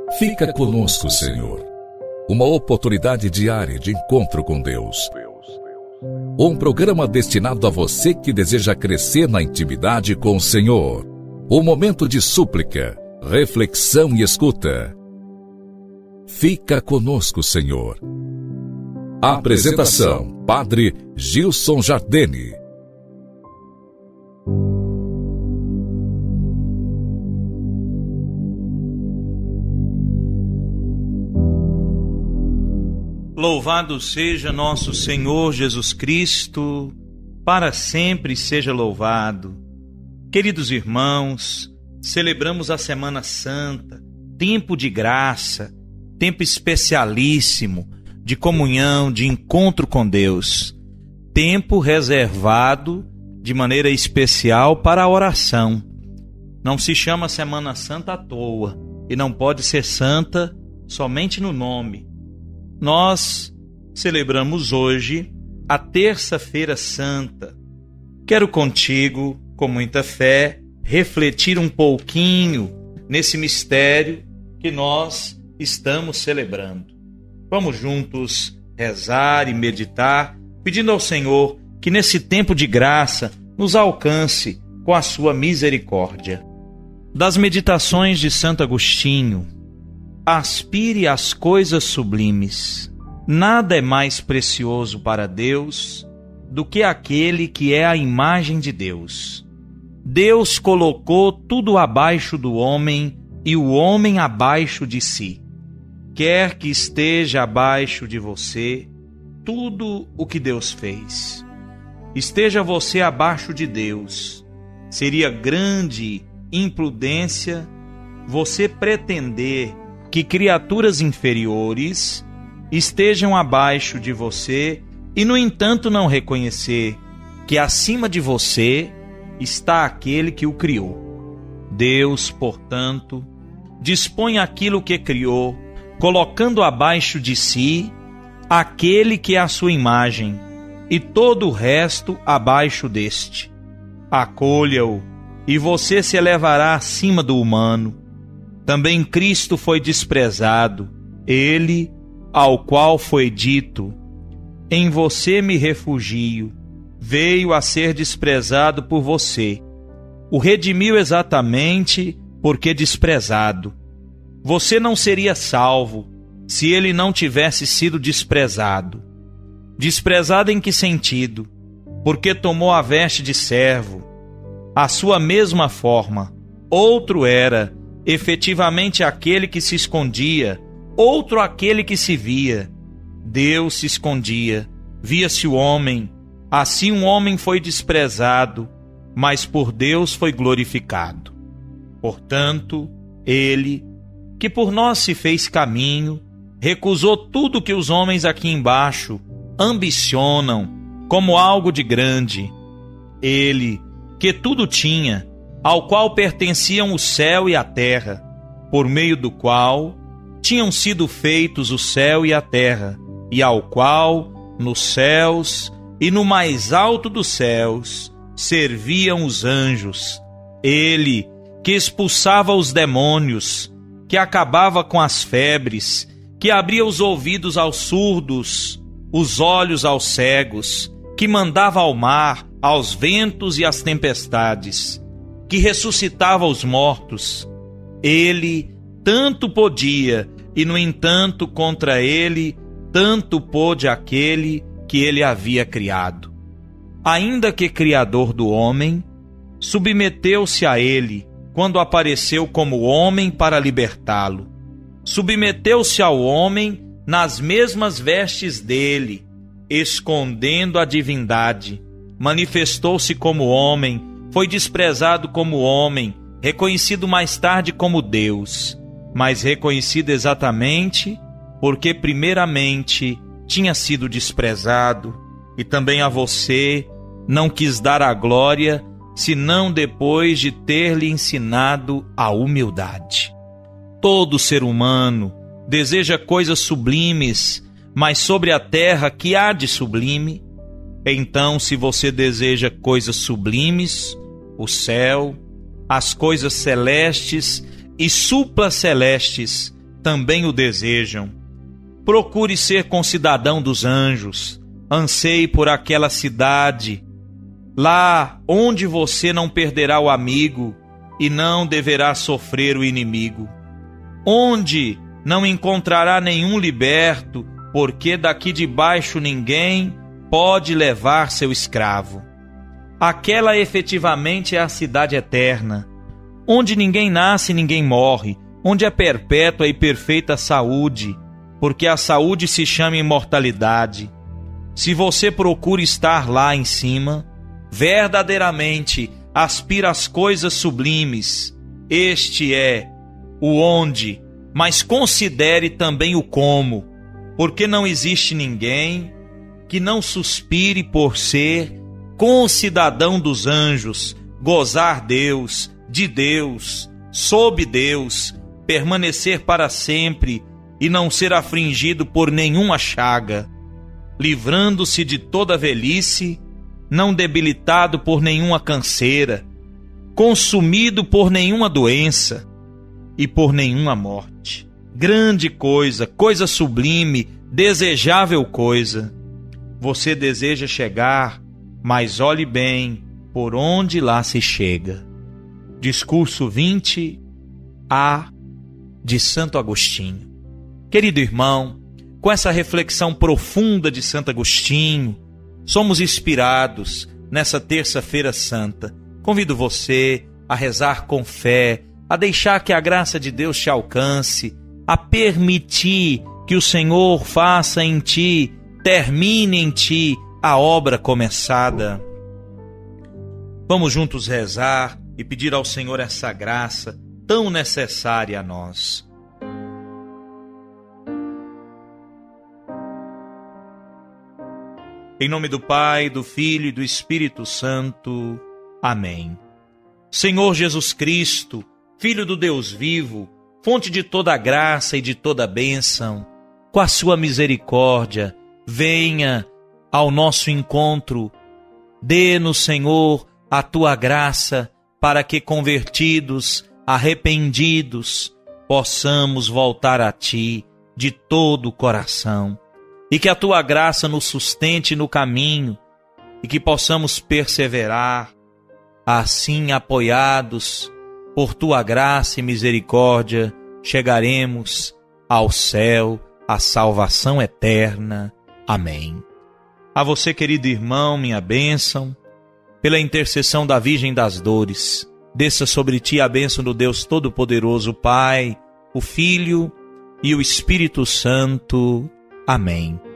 Fica conosco, Senhor. Uma oportunidade diária de encontro com Deus. Um programa destinado a você que deseja crescer na intimidade com o Senhor. Um momento de súplica, reflexão e escuta. Fica conosco, Senhor. Apresentação: Padre Gilson Jardene. Louvado seja nosso Senhor Jesus Cristo, para sempre seja louvado. Queridos irmãos, celebramos a Semana Santa, tempo de graça, tempo especialíssimo, de comunhão, de encontro com Deus, tempo reservado de maneira especial para a oração. Não se chama Semana Santa à toa e não pode ser santa somente no nome. Nós celebramos hoje a Terça-feira Santa. Quero contigo, com muita fé, refletir um pouquinho nesse mistério que nós estamos celebrando. Vamos juntos rezar e meditar, pedindo ao Senhor que nesse tempo de graça nos alcance com a sua misericórdia. Das meditações de Santo Agostinho: aspire às coisas sublimes. Nada é mais precioso para Deus do que aquele que é a imagem de Deus. Deus colocou tudo abaixo do homem e o homem abaixo de si. Quer que esteja abaixo de você tudo o que Deus fez. Esteja você abaixo de Deus. Seria grande imprudência você pretender que criaturas inferiores estejam abaixo de você e, no entanto, não reconhecer que acima de você está aquele que o criou. Deus, portanto, dispõe aquilo que criou, colocando abaixo de si aquele que é a sua imagem e todo o resto abaixo deste. Acolha-o e você se elevará acima do humano. Também Cristo foi desprezado, ele, ao qual foi dito: em você me refugio, veio a ser desprezado por você. O redimiu exatamente porque desprezado. Você não seria salvo se ele não tivesse sido desprezado. Desprezado em que sentido? Porque tomou a veste de servo. A sua mesma forma, outro era efetivamente aquele que se escondia, outro aquele que se via. Deus se escondia, via-se o homem. Assim um homem foi desprezado, mas por Deus foi glorificado. Portanto, ele, que por nós se fez caminho, recusou tudo que os homens aqui embaixo ambicionam como algo de grande. Ele, que tudo tinha, ao qual pertenciam o céu e a terra, por meio do qual tinham sido feitos o céu e a terra, e ao qual, nos céus e no mais alto dos céus, serviam os anjos. Ele, que expulsava os demônios, que acabava com as febres, que abria os ouvidos aos surdos, os olhos aos cegos, que mandava ao mar, aos ventos e às tempestades, que ressuscitava os mortos. Ele tanto podia, e no entanto contra ele tanto pôde aquele que ele havia criado. Ainda que criador do homem, submeteu-se a ele quando apareceu como homem para libertá-lo. Submeteu-se ao homem nas mesmas vestes dele, escondendo a divindade. Manifestou-se como homem, foi desprezado como homem, reconhecido mais tarde como Deus, mas reconhecido exatamente porque primeiramente tinha sido desprezado, e também a você não quis dar a glória, senão depois de ter lhe ensinado a humildade. Todo ser humano deseja coisas sublimes, mas sobre a terra que há de sublime? Então, se você deseja coisas sublimes, o céu, as coisas celestes e supracelestes também o desejam. Procure ser concidadão dos anjos, anseie por aquela cidade, lá onde você não perderá o amigo e não deverá sofrer o inimigo, onde não encontrará nenhum liberto, porque daqui de baixo ninguém pode levar seu escravo. Aquela efetivamente é a cidade eterna, onde ninguém nasce e ninguém morre, onde é perpétua e perfeita saúde, porque a saúde se chama imortalidade. Se você procura estar lá em cima, verdadeiramente aspira às coisas sublimes, este é o onde, mas considere também o como, porque não existe ninguém que não suspire por ser concidadão dos anjos, gozar Deus, de Deus, sob Deus, permanecer para sempre e não ser afligido por nenhuma chaga, livrando-se de toda velhice, não debilitado por nenhuma canseira, consumido por nenhuma doença e por nenhuma morte. Grande coisa, coisa sublime, desejável coisa. Você deseja chegar, mas olhe bem por onde lá se chega. Discurso 20A de Santo Agostinho. Querido irmão, com essa reflexão profunda de Santo Agostinho, somos inspirados nessa terça-feira santa. Convido você a rezar com fé, a deixar que a graça de Deus te alcance, a permitir que o Senhor faça em ti, termine em ti a obra começada. Vamos juntos rezar e pedir ao Senhor essa graça tão necessária a nós. Em nome do Pai, do Filho e do Espírito Santo. Amém. Senhor Jesus Cristo, Filho do Deus vivo, fonte de toda graça e de toda bênção, com a sua misericórdia, venha ao nosso encontro. Dê-nos, Senhor, a tua graça, para que, convertidos, arrependidos, possamos voltar a ti de todo o coração. E que a tua graça nos sustente no caminho e que possamos perseverar, assim apoiados por tua graça e misericórdia, chegaremos ao céu, à salvação eterna. Amém. A você, querido irmão, minha bênção, pela intercessão da Virgem das Dores, desça sobre ti a bênção do Deus Todo-Poderoso, Pai, o Filho e o Espírito Santo. Amém.